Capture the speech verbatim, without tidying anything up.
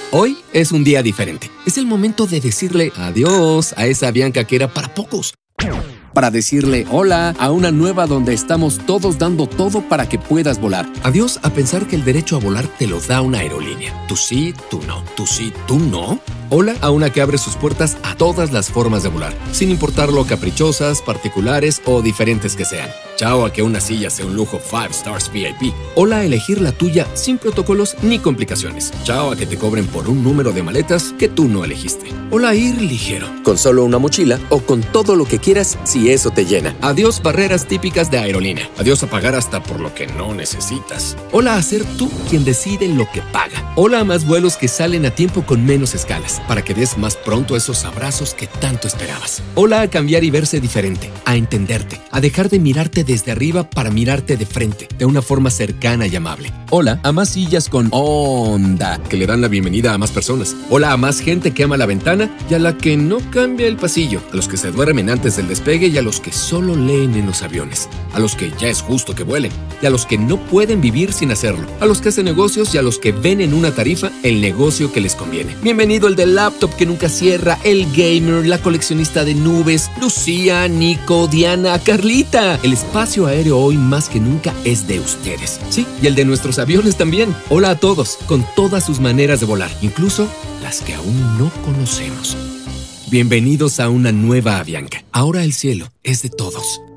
Hoy es un día diferente. Es el momento de decirle adiós a esa Avianca que era para pocos. Para decirle hola a una nueva donde estamos todos dando todo para que puedas volar. Adiós a pensar que el derecho a volar te lo da una aerolínea. Tú sí, tú no. Tú sí, tú no. Hola a una que abre sus puertas a todas las formas de volar, sin importar lo caprichosas, particulares o diferentes que sean. Chao a que una silla sea un lujo cinco Stars V I P. Hola a elegir la tuya sin protocolos ni complicaciones. Chao a que te cobren por un número de maletas que tú no elegiste. Hola a ir ligero, con solo una mochila o con todo lo que quieras si eso te llena. Adiós barreras típicas de aerolínea. Adiós a pagar hasta por lo que no necesitas. Hola a ser tú quien decide lo que paga. Hola a más vuelos que salen a tiempo con menos escalas, para que des más pronto esos abrazos que tanto esperabas. Hola a cambiar y verse diferente, a entenderte, a dejar de mirarte desde arriba para mirarte de frente, de una forma cercana y amable. Hola a más sillas con onda, que le dan la bienvenida a más personas. Hola a más gente que ama la ventana y a la que no cambia el pasillo, a los que se duermen antes del despegue y a los que solo leen en los aviones, a los que ya es justo que vuelen y a los que no pueden vivir sin hacerlo, a los que hacen negocios y a los que ven en una tarifa el negocio que les conviene. Bienvenido el del laptop que nunca cierra, el gamer, la coleccionista de nubes, Lucía, Nico, Diana, Carlita. El espacio aéreo hoy más que nunca es de ustedes. Sí, y el de nuestros aviones también. Hola a todos, con todas sus maneras de volar, incluso las que aún no conocemos. Bienvenidos a una nueva Avianca. Ahora el cielo es de todos.